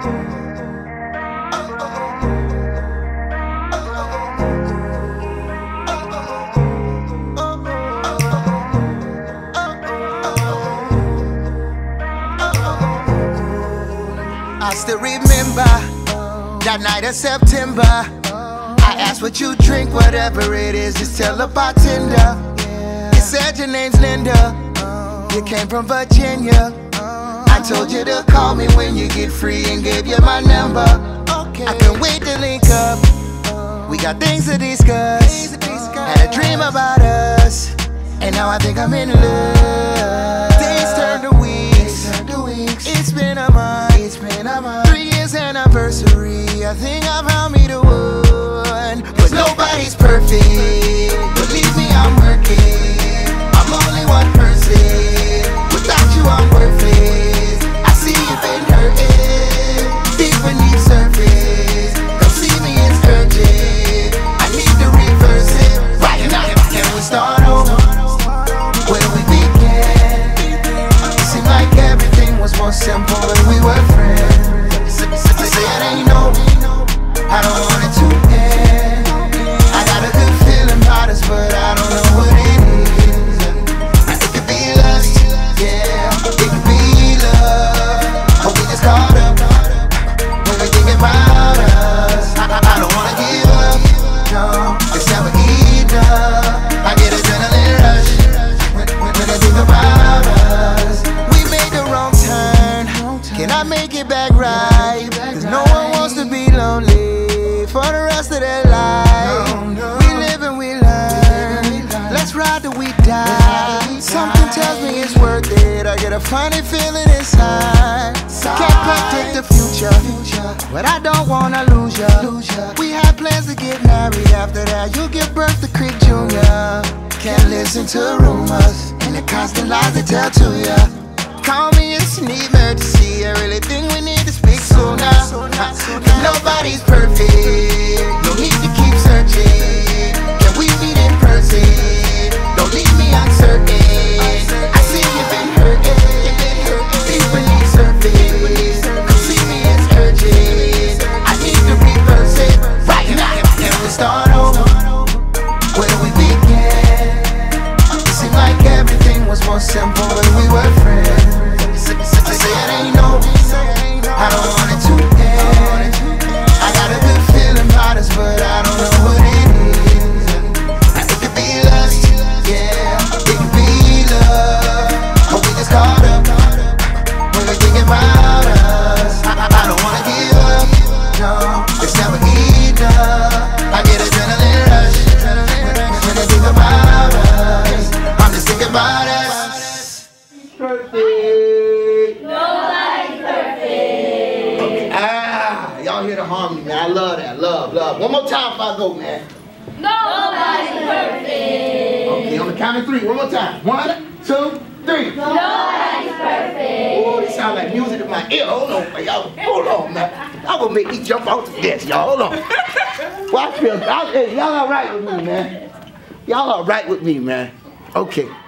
I still remember that night of September. I asked what you drink, whatever it is, just tell the bartender. You said your name's Linda, you came from Virginia. I told you to call me when you get free and gave you my number. I can't wait to link up, we got things to discuss. Had a dream about us, and now I think I'm in love. Days turn to weeks, it's been a month. 3 years anniversary, I think I found me the one. But nobody's perfect, believe me, I'm working. I'm only one person, without you I'm worthless. I see you've been hurting, deep beneath surface. Come see me, it's urgent, I need to reverse it. Right now, can we start over where we began? It seemed like everything was more simple when we were friends. I say it ain't over, I don't want it to end. I got a good feeling about us, but I don't know what it is. It could be lust, yeah, it could be love. But we just caught up when we think about us. I don't wanna give up, no, it's never enough. I get adrenaline rush when I think about us. We made the wrong turn, can I make it back right? Cause no one wants to be lonely for the rest of their life. We live and we learn, let's ride till we die. Something tells me it's worth it, I get a funny feeling inside. Can't predict the future, but I don't wanna lose ya. We had plans to get married, after that you'll give birth to Creek Jr. Can't listen to rumors and the constant lies they tell to ya. Call me, it's an emergency, I really think we need to speak sooner. Nobody's perfect, no need to keep searching. Can we meet in person? Don't leave me uncertain. I see you've been hurting, deep beneath surface. Come see me, it's urgent, I need to reverse it. Right now, can we start over where we began? It seemed like everything was more simple when we were friends. I say it ain't over, I don't want it to end. I got a good feeling about us, but I don't know what it is. It could be lust, yeah, it could be love. But we just caught up when we think about us. I don't wanna give up, no, it's never enough. I get adrenaline rush when I think about us. I'm just thinking about us. Perfect. Nobody's perfect. Okay. Y'all hear the harmony, man. I love that. Love. One more time before I go, man. Nobody's perfect. Okay, on the count of 3. One more time. 1, 2, 3. Nobody's perfect. Oh, this sound like music in my ear. Hold on, man. Y'all, hold on, man. Y'all gonna make me jump out the desk, y'all. Hold on. Well, y'all all right with me, man. Y'all all right with me, man. Okay.